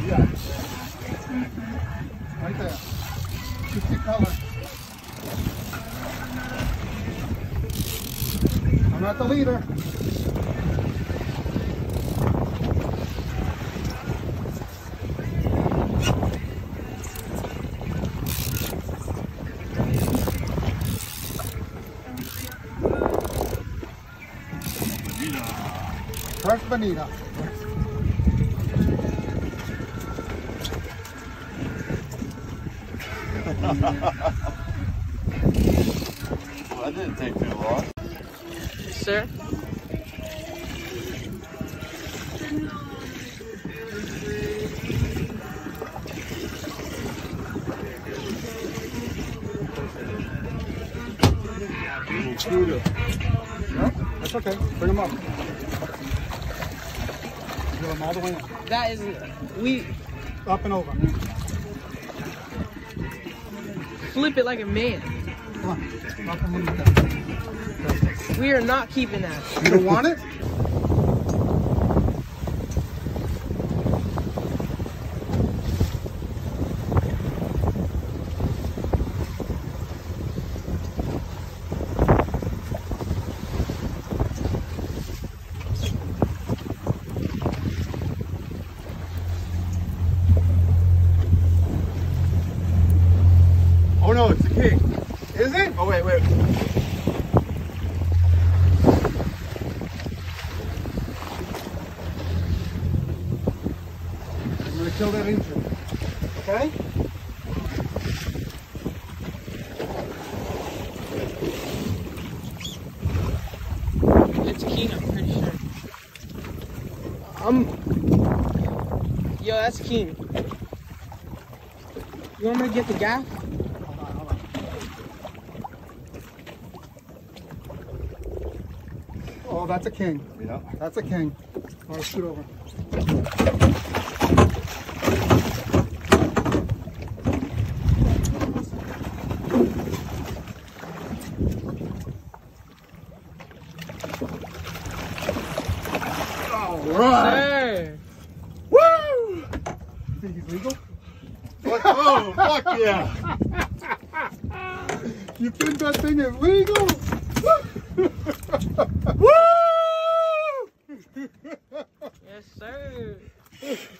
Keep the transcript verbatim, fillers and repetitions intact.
Yeah. Right there. Just the color. I'm not the leader. First Bonita. Well, that didn't take too long. Sir? Stuart. No, that's okay. Bring them up. Give them all the way up. That is, we Up and over. flip it like a man. Come on. Up and move. We are not keeping that. You don't want it? Oh no, it's the king. Is it? Oh wait, wait. I'm gonna kill that engine. Okay? It's Keen, I'm pretty sure. Um, yo, that's Keen. You want me to get the gaff? Hold on, hold on. Oh, that's a king. Yeah. That's a king. All right, scoot over. All right. Sir. Woo! You think he's legal? Fuck, oh, fuck yeah. You think that thing is legal? Woo! Yes, sir.